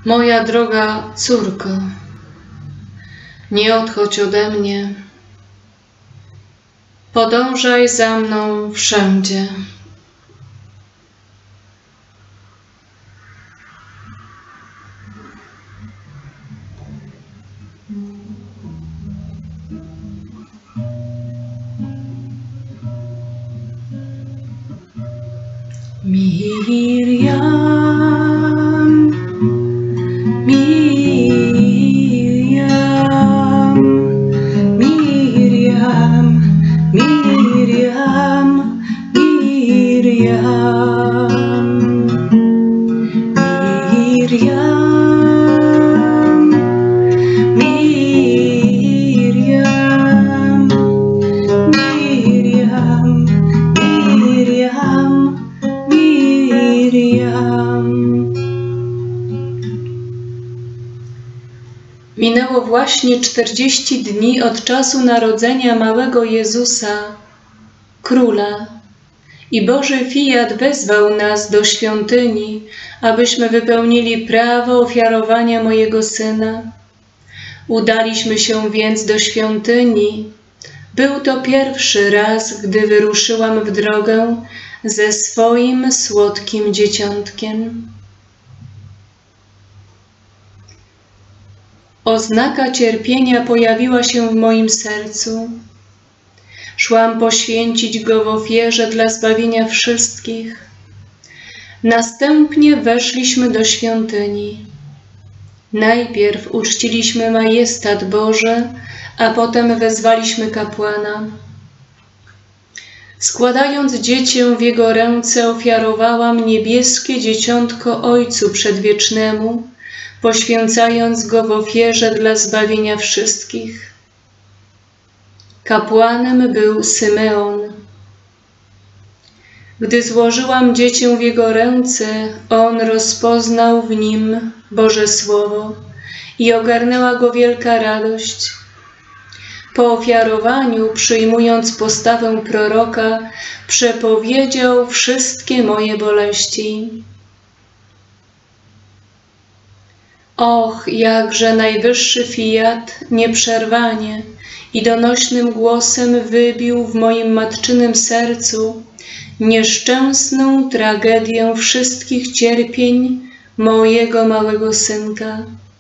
Moja droga córko, nie odchodź ode mnie, podążaj za mną wszędzie. Miriam, Miriam, Miriam, Miriam, Miriam, Miriam, Miriam, Miriam, Miriam, Miriam. Minęło właśnie 40 dni od czasu narodzenia małego Jezusa, Króla, i Boży Fiat wezwał nas do świątyni, abyśmy wypełnili prawo ofiarowania mojego Syna. Udaliśmy się więc do świątyni. Był to pierwszy raz, gdy wyruszyłam w drogę ze swoim słodkim dzieciątkiem. Oznaka cierpienia pojawiła się w moim sercu. Szłam poświęcić go w ofierze dla zbawienia wszystkich. Następnie weszliśmy do świątyni. Najpierw uczciliśmy majestat Boży, a potem wezwaliśmy kapłana. Składając dziecię w jego ręce, ofiarowałam niebieskie dzieciątko Ojcu Przedwiecznemu, poświęcając go w ofierze dla zbawienia wszystkich. Kapłanem był Symeon. Gdy złożyłam dziecię w jego ręce, on rozpoznał w nim Boże Słowo i ogarnęła go wielka radość. Po ofiarowaniu, przyjmując postawę proroka, przepowiedział wszystkie moje boleści. Och, jakże najwyższy Fiat nieprzerwanie i donośnym głosem wybił w moim matczynym sercu nieszczęsną tragedię wszystkich cierpień mojego małego synka.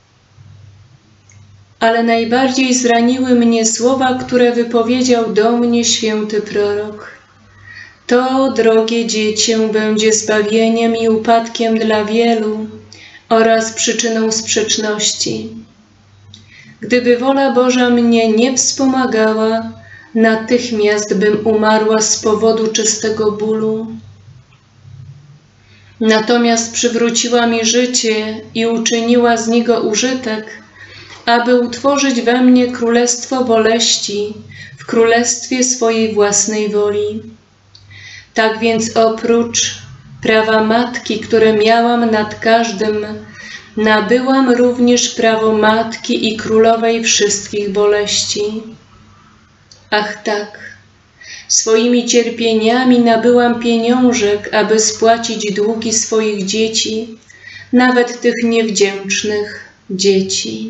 Ale najbardziej zraniły mnie słowa, które wypowiedział do mnie święty prorok. To, drogie dziecię, będzie zbawieniem i upadkiem dla wielu oraz przyczyną sprzeczności. Gdyby wola Boża mnie nie wspomagała, natychmiast bym umarła z powodu czystego bólu. Natomiast przywróciła mi życie i uczyniła z niego użytek, aby utworzyć we mnie królestwo boleści w królestwie swojej własnej woli. Tak więc oprócz prawa matki, które miałam nad każdym, nabyłam również prawo matki i królowej wszystkich boleści. Ach tak, swoimi cierpieniami nabyłam pieniążek, aby spłacić długi swoich dzieci, nawet tych niewdzięcznych dzieci.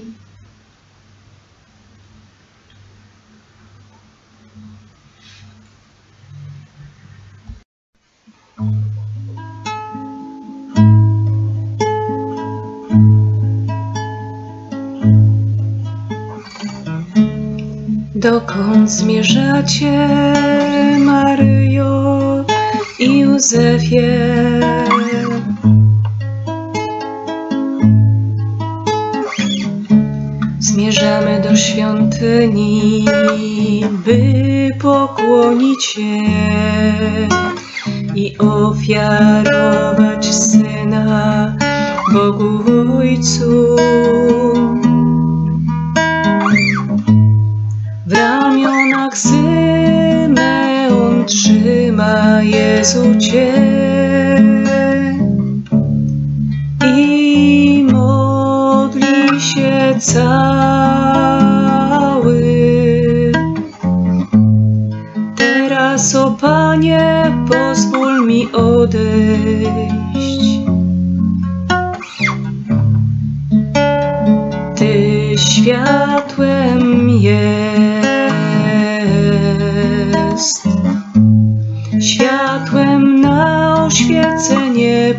Dokąd zmierzacie, Maryjo i Józefie? Zmierzamy do świątyni, by pokłonić się i ofiarować Syna Bogu Ojcu. W ramionach Symeon trzyma Jezu Cię i modli się cały. Teraz, o Panie, pozwól mi odejść. światłem jest, światłem na oświecenie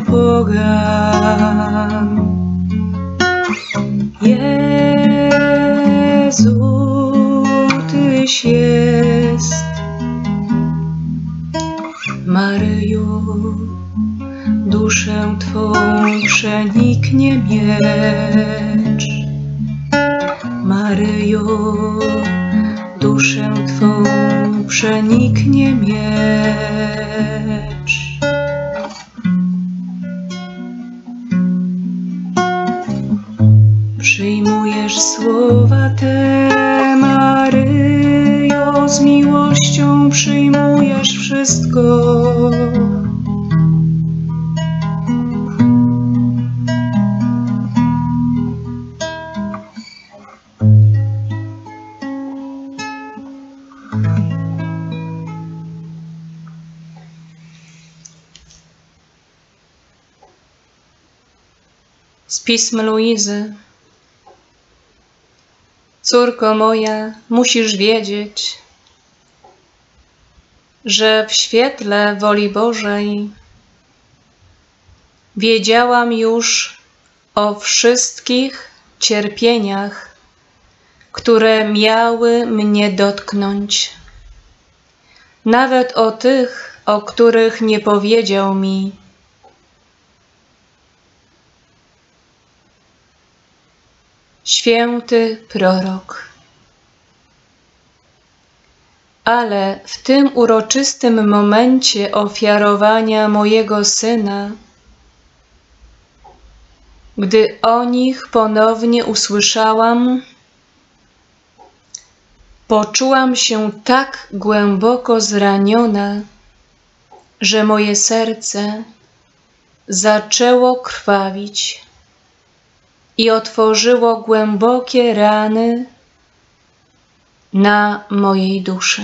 pogan. Jezu, Tyś jest, Maryjo, duszę Twą przeniknie miecz. Maryjo, duszę Twą przeniknie miecz. Przyjmujesz słowa te, Maryjo, z miłością przyjmujesz wszystko. Z pism Luizy. Córko moja, musisz wiedzieć, że w świetle woli Bożej wiedziałam już o wszystkich cierpieniach, które miały mnie dotknąć, nawet o tych, o których nie powiedział mi święty prorok. Ale w tym uroczystym momencie ofiarowania mojego Syna, gdy o nich ponownie usłyszałam, poczułam się tak głęboko zraniona, że moje serce zaczęło krwawić i otworzyło głębokie rany na mojej duszy.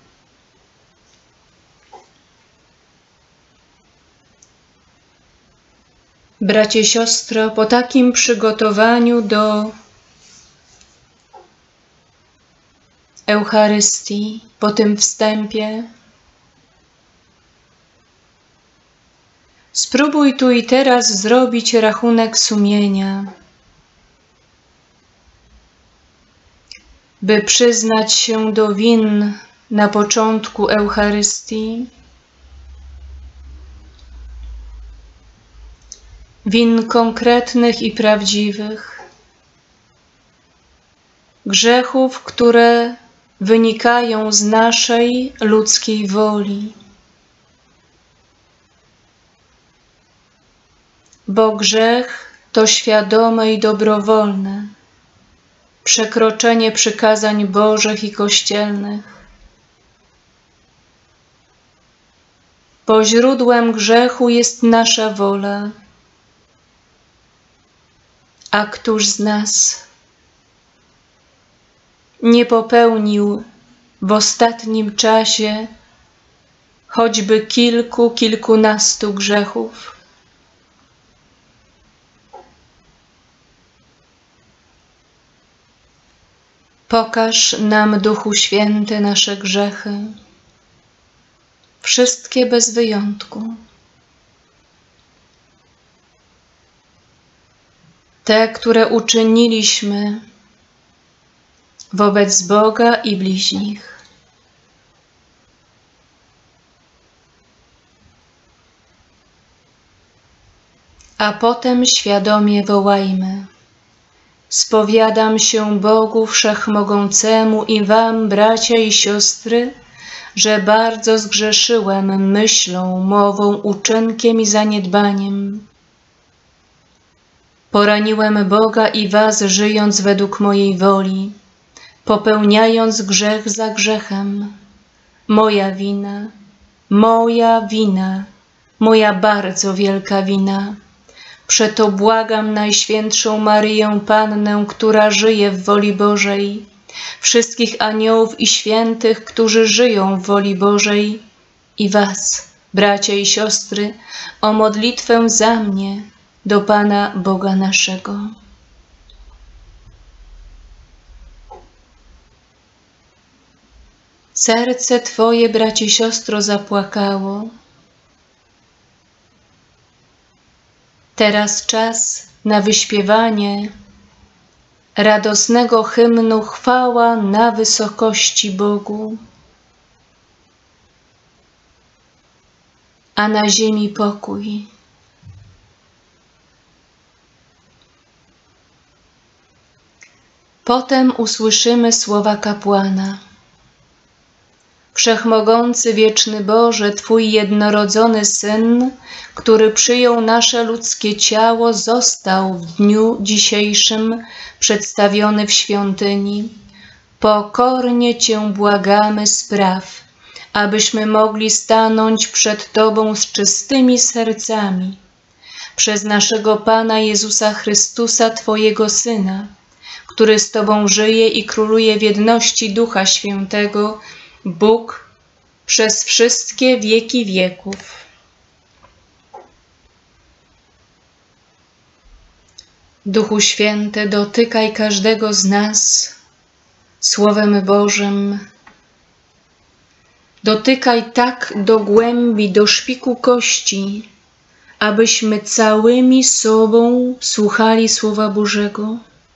Bracie, siostro, po takim przygotowaniu do Eucharystii, po tym wstępie, spróbuj tu i teraz zrobić rachunek sumienia, by przyznać się do win na początku Eucharystii, win konkretnych i prawdziwych, grzechów, które wynikają z naszej ludzkiej woli, bo grzech to świadome i dobrowolne przekroczenie przykazań Bożych i kościelnych. Bo źródłem grzechu jest nasza wola. A któż z nas nie popełnił w ostatnim czasie choćby kilkunastu grzechów? Pokaż nam, Duchu Święty, nasze grzechy, wszystkie bez wyjątku, te, które uczyniliśmy wobec Boga i bliźnich. A potem świadomie wołajmy: spowiadam się Bogu Wszechmogącemu i wam, bracia i siostry, że bardzo zgrzeszyłem myślą, mową, uczynkiem i zaniedbaniem. Poraniłem Boga i was, żyjąc według mojej woli, popełniając grzech za grzechem. Moja wina, moja bardzo wielka wina. Przeto błagam Najświętszą Maryję Pannę, która żyje w woli Bożej, wszystkich aniołów i świętych, którzy żyją w woli Bożej, i was, bracia i siostry, o modlitwę za mnie do Pana Boga naszego. Serce Twoje, bracie, siostro, zapłakało. Teraz czas na wyśpiewanie radosnego hymnu chwała na wysokości Bogu, a na ziemi pokój. Potem usłyszymy słowa kapłana. Wszechmogący, wieczny Boże, Twój jednorodzony Syn, który przyjął nasze ludzkie ciało, został w dniu dzisiejszym przedstawiony w świątyni. Pokornie Cię błagamy, spraw, abyśmy mogli stanąć przed Tobą z czystymi sercami. Przez naszego Pana Jezusa Chrystusa, Twojego Syna, który z Tobą żyje i króluje w jedności Ducha Świętego, Bóg przez wszystkie wieki wieków. Duchu Święty, dotykaj każdego z nas Słowem Bożym. Dotykaj tak do głębi, do szpiku kości, abyśmy całymi sobą słuchali Słowa Bożego.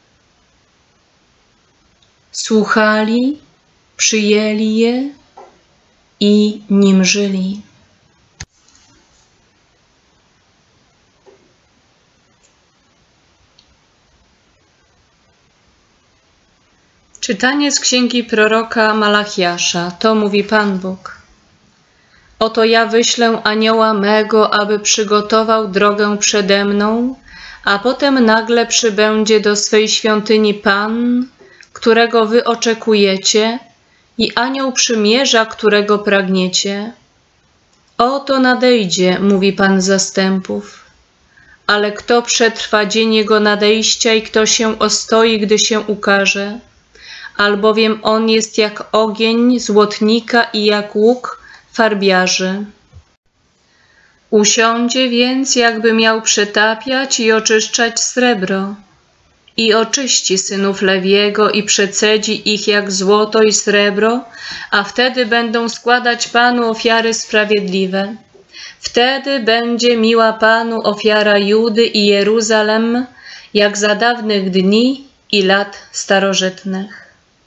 Słuchali, przyjęli je i nim żyli. Czytanie z księgi proroka Malachiasza. To mówi Pan Bóg. Oto ja wyślę anioła mego, aby przygotował drogę przede mną, a potem nagle przybędzie do swej świątyni Pan, którego wy oczekujecie, i anioł przymierza, którego pragniecie. Oto nadejdzie, mówi Pan zastępów. Ale kto przetrwa dzień jego nadejścia i kto się ostoi, gdy się ukaże? Albowiem on jest jak ogień złotnika i jak łuk farbiarzy. Usiądzie więc, jakby miał przetapiać i oczyszczać srebro. I oczyści synów Lewiego i przecedzi ich jak złoto i srebro, a wtedy będą składać Panu ofiary sprawiedliwe. Wtedy będzie miła Panu ofiara Judy i Jeruzalem, jak za dawnych dni i lat starożytnych.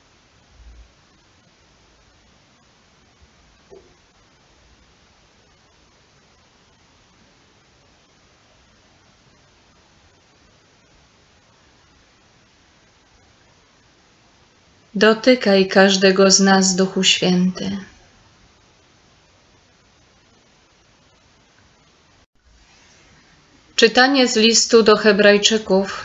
Dotykaj każdego z nas, Duchu Święty. Czytanie z listu do Hebrajczyków.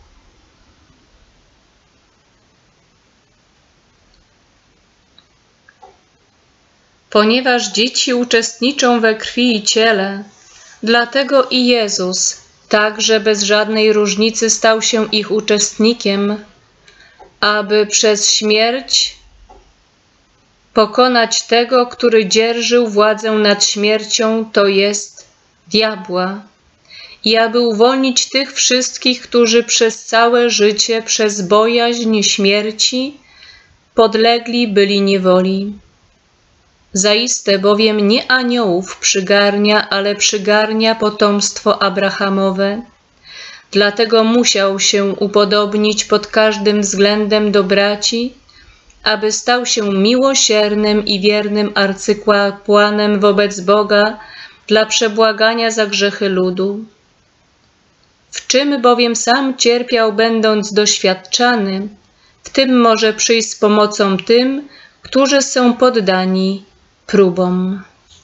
Ponieważ dzieci uczestniczą we krwi i ciele, dlatego i Jezus także bez żadnej różnicy stał się ich uczestnikiem, aby przez śmierć pokonać tego, który dzierżył władzę nad śmiercią, to jest diabła, i aby uwolnić tych wszystkich, którzy przez całe życie, przez bojaźń śmierci podlegli byli niewoli. Zaiste bowiem nie aniołów przygarnia, ale przygarnia potomstwo Abrahamowe. Dlatego musiał się upodobnić pod każdym względem do braci, aby stał się miłosiernym i wiernym arcykapłanem wobec Boga dla przebłagania za grzechy ludu. W czym bowiem sam cierpiał, będąc doświadczany, w tym może przyjść z pomocą tym, którzy są poddani próbom.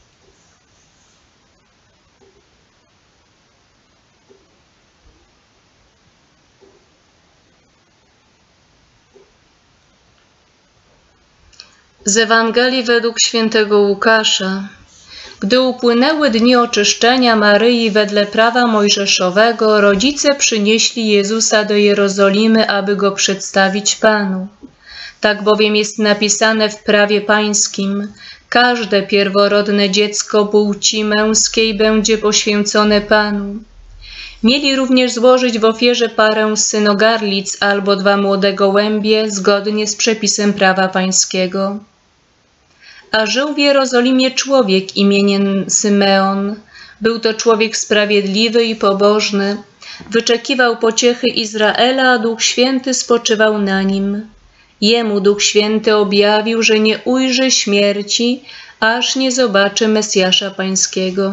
Z Ewangelii według świętego Łukasza. Gdy upłynęły dni oczyszczenia Maryi wedle prawa mojżeszowego, rodzice przynieśli Jezusa do Jerozolimy, aby go przedstawić Panu. Tak bowiem jest napisane w prawie pańskim: każde pierworodne dziecko płci męskiej będzie poświęcone Panu. Mieli również złożyć w ofierze parę synogarlic albo 2 młode gołębie, zgodnie z przepisem prawa pańskiego. A żył w Jerozolimie człowiek imieniem Symeon. Był to człowiek sprawiedliwy i pobożny. Wyczekiwał pociechy Izraela, a Duch Święty spoczywał na nim. Jemu Duch Święty objawił, że nie ujrzy śmierci, aż nie zobaczy Mesjasza Pańskiego.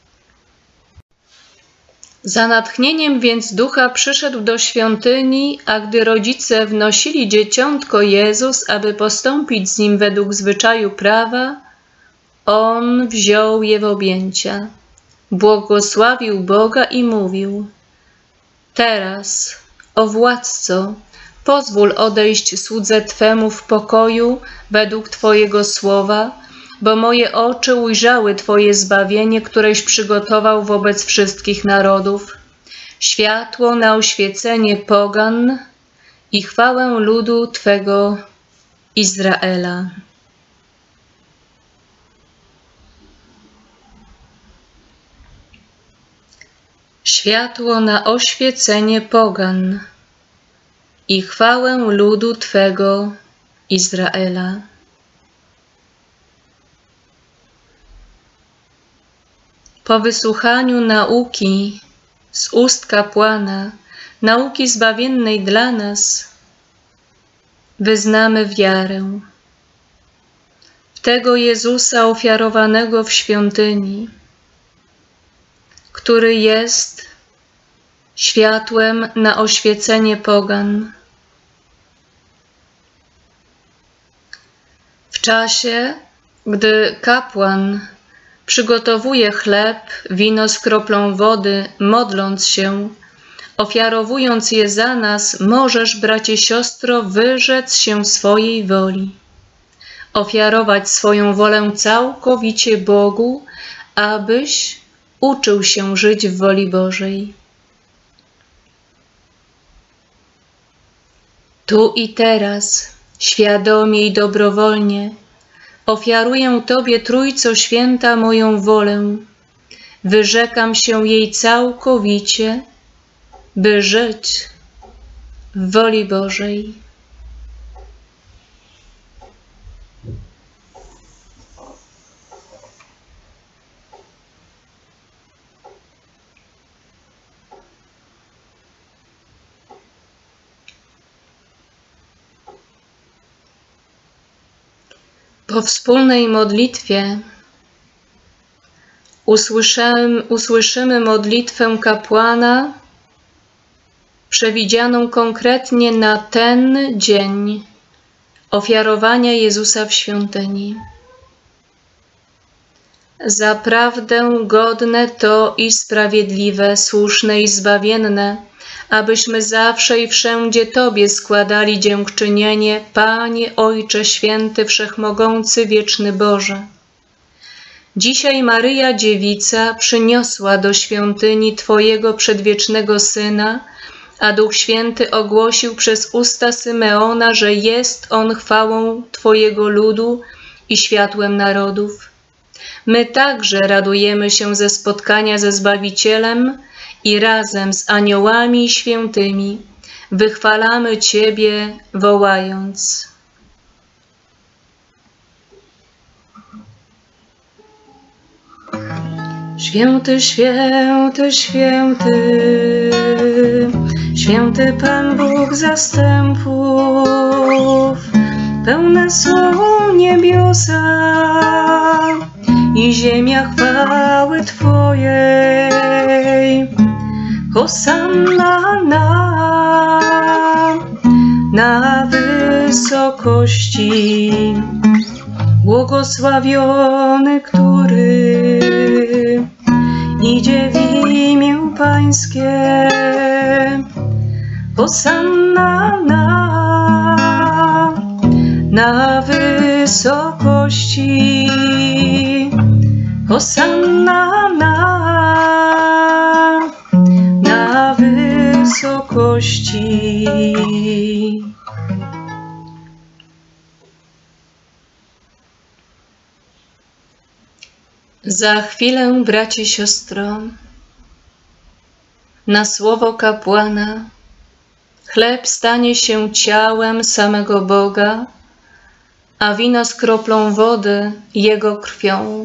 Za natchnieniem więc Ducha przyszedł do świątyni, a gdy rodzice wnosili dzieciątko Jezus, aby postąpić z nim według zwyczaju prawa, On wziął je w objęcia, błogosławił Boga i mówił: Teraz, o Władco, pozwól odejść słudze Twemu w pokoju według Twojego słowa, bo moje oczy ujrzały Twoje zbawienie, któreś przygotował wobec wszystkich narodów, światło na oświecenie pogan i chwałę ludu Twego Izraela. Światło na oświecenie pogan i chwałę ludu Twego Izraela. Po wysłuchaniu nauki z ust kapłana, nauki zbawiennej dla nas, wyznamy wiarę w tego Jezusa ofiarowanego w świątyni, który jest światłem na oświecenie pogan. W czasie, gdy kapłan przygotowuje chleb, wino z kroplą wody, modląc się, ofiarowując je za nas, możesz, bracie, siostro, wyrzec się swojej woli, ofiarować swoją wolę całkowicie Bogu, abyś uczył się żyć w woli Bożej. Tu i teraz, świadomie i dobrowolnie, ofiaruję Tobie, Trójco Święta, moją wolę. Wyrzekam się jej całkowicie, by żyć w woli Bożej. Po wspólnej modlitwie usłyszymy modlitwę kapłana przewidzianą konkretnie na ten dzień ofiarowania Jezusa w świątyni. Zaprawdę godne to i sprawiedliwe, słuszne i zbawienne, abyśmy zawsze i wszędzie Tobie składali dziękczynienie, Panie, Ojcze Święty, Wszechmogący, Wieczny Boże. Dzisiaj Maryja Dziewica przyniosła do świątyni Twojego przedwiecznego Syna, a Duch Święty ogłosił przez usta Symeona, że jest On chwałą Twojego ludu i światłem narodów. My także radujemy się ze spotkania ze Zbawicielem i razem z aniołami i świętymi wychwalamy Ciebie, wołając: Święty, święty, święty, święty Pan Bóg zastępów, pełne są niebiosa i ziemia chwały Twojej. Hosanna na wysokości, błogosławiony, który idzie w imię Pańskie. Hosanna na wysokości, Hosanna na wysokości. Za chwilę, bracie, siostro, na słowo kapłana chleb stanie się ciałem samego Boga, a wino z kroplą wody Jego krwią.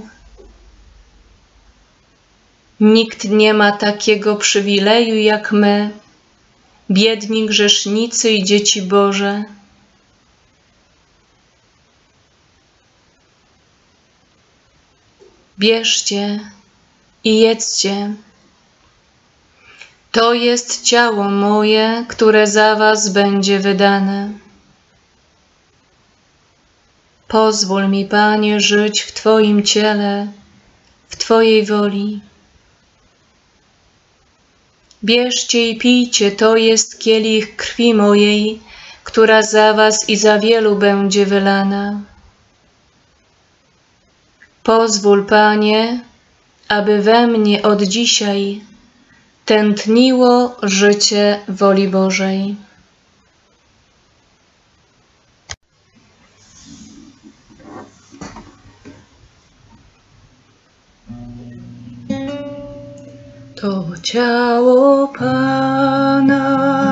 Nikt nie ma takiego przywileju jak my, biedni grzesznicy i dzieci Boże. Bierzcie i jedzcie. To jest ciało moje, które za was będzie wydane. Pozwól mi, Panie, żyć w Twoim ciele, w Twojej woli. Bierzcie i pijcie, to jest kielich krwi mojej, która za was i za wielu będzie wylana. Pozwól, Panie, aby we mnie od dzisiaj tętniło życie woli Bożej. To ciało Pana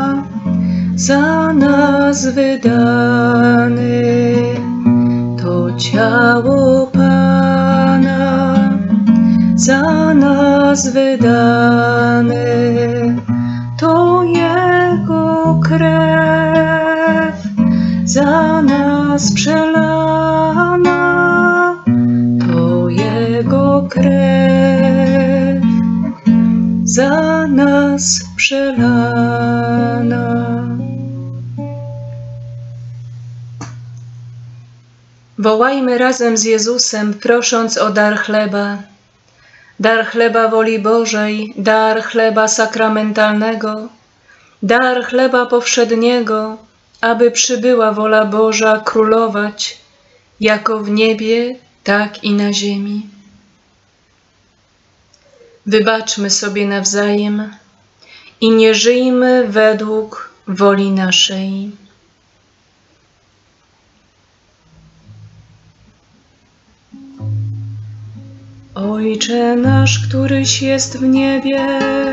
za nas wydane, to ciało Pana za nas wydane, to Jego krew za nas przelana, to Jego krew za nas przelana. Wołajmy razem z Jezusem, prosząc o dar chleba woli Bożej, dar chleba sakramentalnego, dar chleba powszedniego, aby przybyła wola Boża królować, jako w niebie, tak i na ziemi. Wybaczmy sobie nawzajem i nie żyjmy według woli naszej. Ojcze nasz, któryś jest w niebie,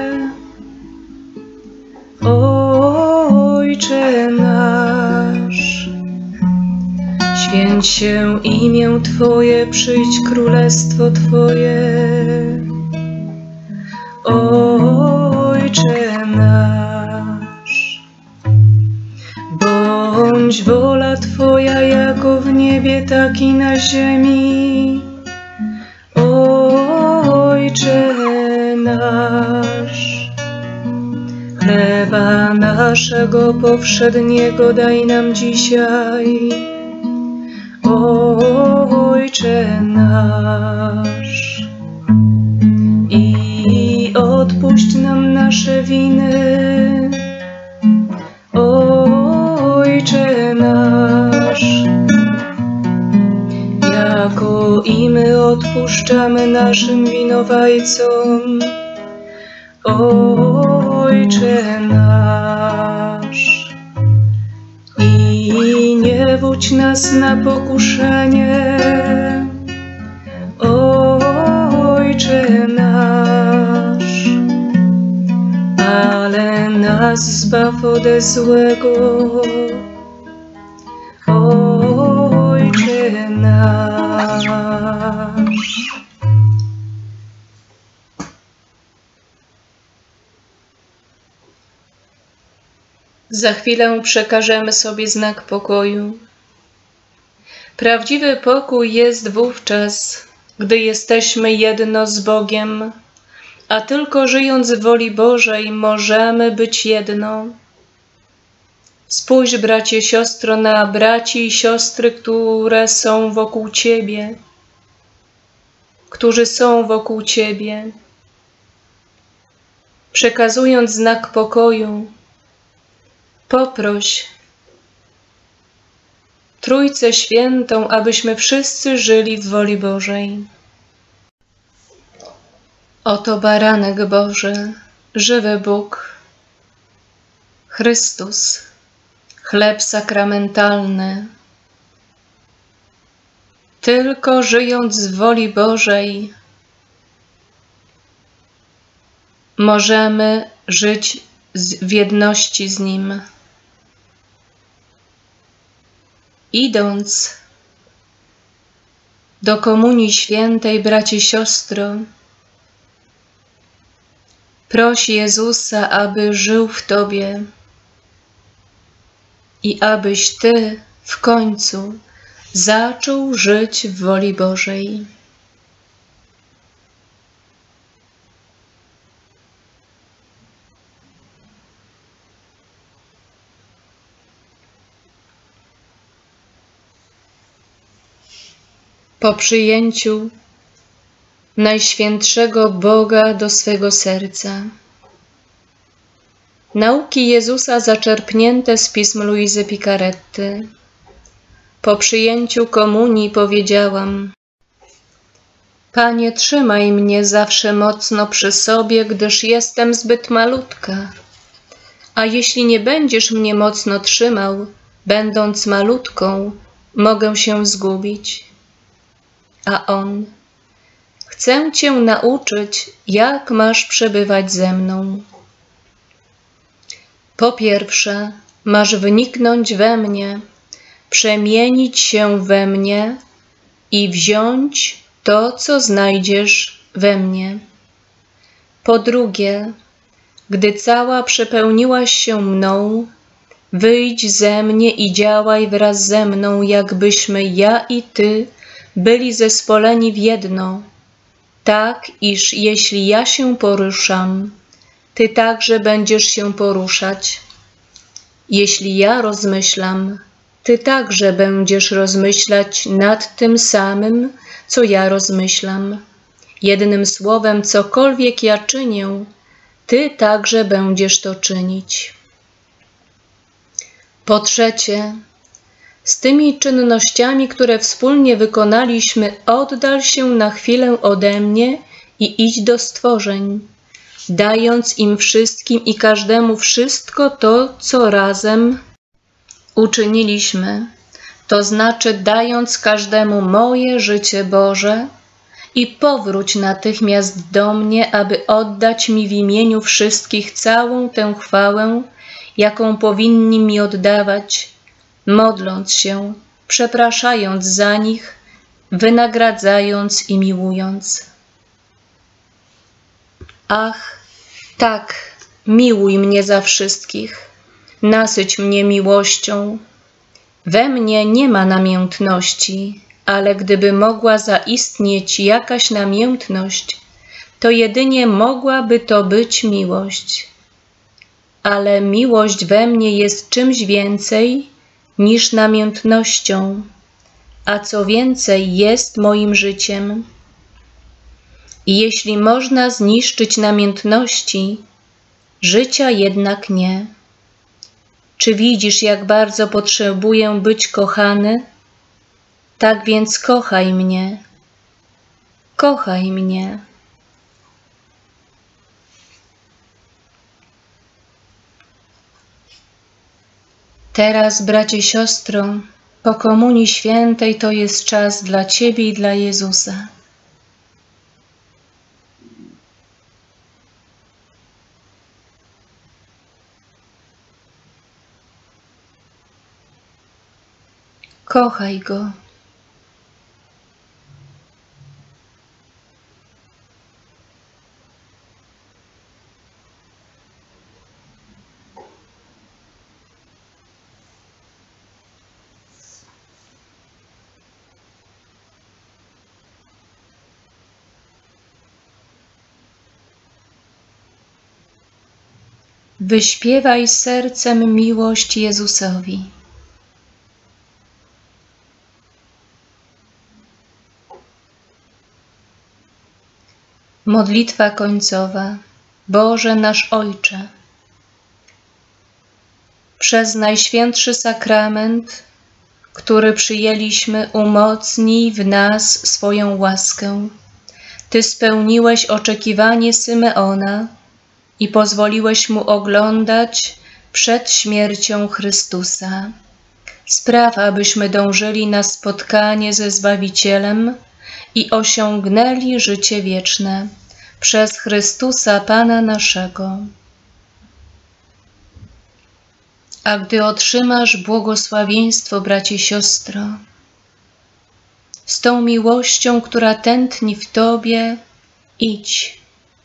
Ojcze nasz, święć się imię Twoje, przyjdź królestwo Twoje. Ojcze nasz, bądź wola Twoja jako w niebie, tak i na ziemi. Ojcze nasz, chleba naszego powszedniego daj nam dzisiaj. Ojcze nasz, i odpuść nam nasze winy. Ojcze nasz, jako i my odpuszczamy naszym winowajcom. Ojcze nasz, i nie wódź nas na pokuszenie. Ojcze nasz, ale nas zbaw ode złego. Ojcze nasz. Za chwilę przekażemy sobie znak pokoju. Prawdziwy pokój jest wówczas, gdy jesteśmy jedno z Bogiem, a tylko żyjąc w woli Bożej możemy być jedno. Spójrz, bracie, siostro, na braci i siostry, które są wokół Ciebie, którzy są wokół Ciebie. Przekazując znak pokoju, poproś Trójcę Świętą, abyśmy wszyscy żyli w woli Bożej. Oto baranek Boży, żywy Bóg, Chrystus, chleb sakramentalny. Tylko żyjąc w woli Bożej możemy żyć w jedności z Nim. Idąc do Komunii Świętej, bracie, siostro, proś Jezusa, aby żył w Tobie i abyś Ty w końcu zaczął żyć w woli Bożej. Po przyjęciu Najświętszego Boga do swego serca. Nauki Jezusa zaczerpnięte z pism Luizy Picaretty. Po przyjęciu komunii powiedziałam: Panie, trzymaj mnie zawsze mocno przy sobie, gdyż jestem zbyt malutka. A jeśli nie będziesz mnie mocno trzymał, będąc malutką, mogę się zgubić. A on: Chcę Cię nauczyć, jak masz przebywać ze mną. Po pierwsze, masz wniknąć we mnie, przemienić się we mnie i wziąć to, co znajdziesz we mnie. Po drugie, gdy cała przepełniłaś się mną, wyjdź ze mnie i działaj wraz ze mną, jakbyśmy ja i Ty byli zespoleni w jedno, tak iż jeśli ja się poruszam, Ty także będziesz się poruszać. Jeśli ja rozmyślam, Ty także będziesz rozmyślać nad tym samym, co ja rozmyślam. Jednym słowem, cokolwiek ja czynię, Ty także będziesz to czynić. Po trzecie, z tymi czynnościami, które wspólnie wykonaliśmy, oddal się na chwilę ode mnie i idź do stworzeń, dając im wszystkim i każdemu wszystko to, co razem uczyniliśmy, to znaczy dając każdemu moje życie Boże, i powróć natychmiast do mnie, aby oddać mi w imieniu wszystkich całą tę chwałę, jaką powinni mi oddawać, modląc się, przepraszając za nich, wynagradzając i miłując. Ach, tak, miłuj mnie za wszystkich, nasyć mnie miłością. We mnie nie ma namiętności, ale gdyby mogła zaistnieć jakaś namiętność, to jedynie mogłaby to być miłość. Ale miłość we mnie jest czymś więcej niż namiętnością, a co więcej jest moim życiem. I jeśli można zniszczyć namiętności, życia jednak nie. Czy widzisz, jak bardzo potrzebuję być kochany? Tak więc kochaj mnie. Kochaj mnie. Teraz, bracie, siostro, po Komunii Świętej to jest czas dla Ciebie i dla Jezusa. Kochaj Go. Wyśpiewaj sercem miłość Jezusowi. Modlitwa końcowa. Boże nasz Ojcze, przez Najświętszy Sakrament, który przyjęliśmy, umocnij w nas swoją łaskę. Ty spełniłeś oczekiwanie Symeona i pozwoliłeś mu oglądać przed śmiercią Chrystusa. Spraw, abyśmy dążyli na spotkanie ze Zbawicielem i osiągnęli życie wieczne przez Chrystusa Pana naszego. A gdy otrzymasz błogosławieństwo, bracie, siostro, z tą miłością, która tętni w Tobie, idź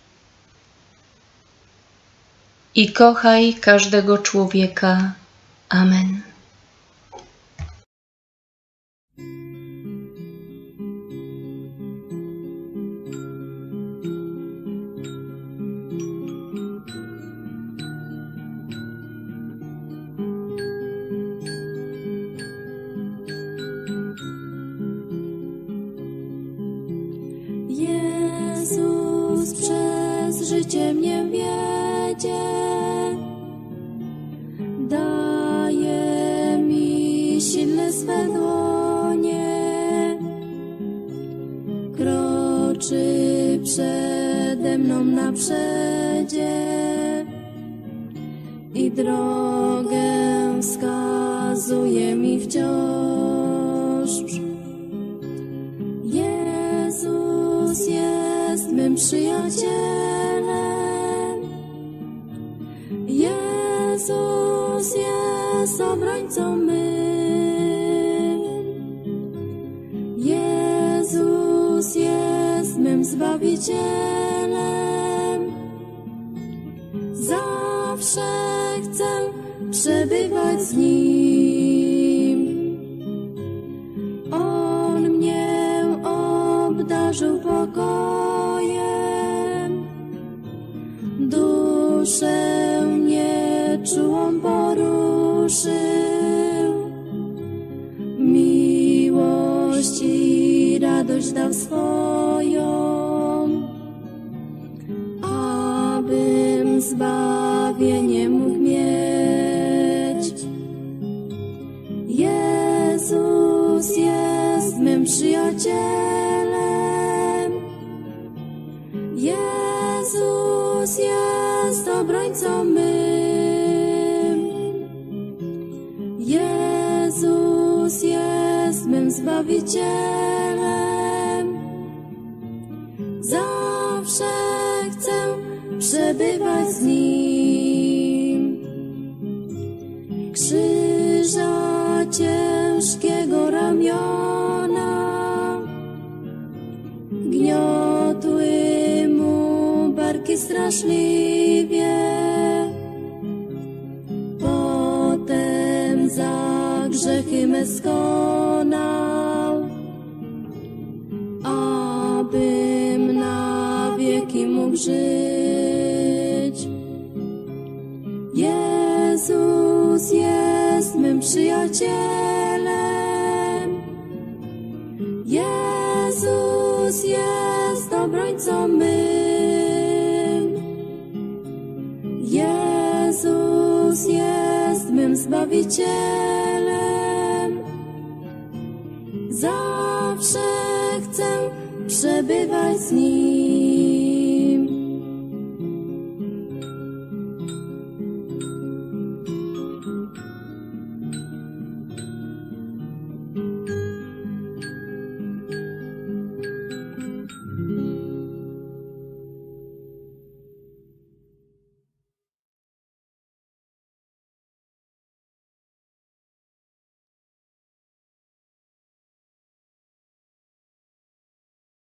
i kochaj każdego człowieka. Amen. Jezus przez życie mnie wiedzie, daje mi silne swe dłonie, kroczy przede mną naprzedzie i drogę wskazuje mi wciąż. Jezus jest mym przyjacielem, Jezus jest obrońcą mym, Jezus jest mym Zbawicielem. Zawsze chcę przebywać z Nim. On mnie obdarzył pokojem, duszę nieczułą poruszył, miłość i radość dał swoją, abym zbawienie mógł mieć. Jezus jest mym przyjacielem, Jezus jest obrońcą mym, Jezus jest mym Zbawicielem. Zawsze chcę przebywać z Nim. Krzyża ciężkiego ramiona gniotły mu barki straszliwie, potem za grzechy me skonał, abym na wieki mógł żyć. Jezus jest mym przyjacielem, Jezus jest obrońcą mym, Jezus jest mym Zbawicielem. Zawsze chcę przebywać z Nim.